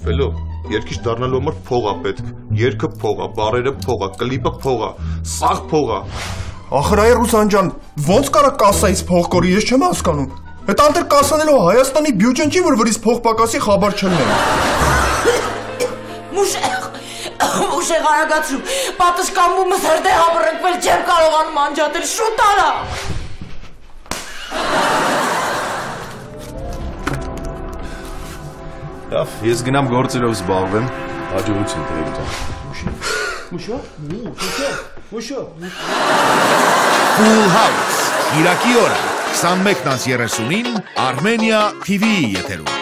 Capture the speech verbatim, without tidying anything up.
Բելո, երկիչ դառնալու համար փող է պետք, երգը փող է, բառերը փող է, կլիպը փող է, սաղ փող է։ Ախր այ Ռուսան ջան, ոնց կարա կասայից փող կորի, ես չեմ հասկանում։ Այդ անտեր կասանելով Հայաստանի բյուջեն չի, որ վրից փող պակասի խաբար չնեն։ Մուշեղ, մուշեղ արագացրու, պատշկամբումը սրտե հաբռնկվել չեմ կարողանում անջատել, շուտ արա։ Լավ, ես գնամ գործերով զբաղվեմ, հաջողություն տղերի ջան։ Մուշո, մուշո, մուշո։ Full House, Կիրակի օրը, քսանմեկն անց երեսունին, Armenia T V-ի եթերում։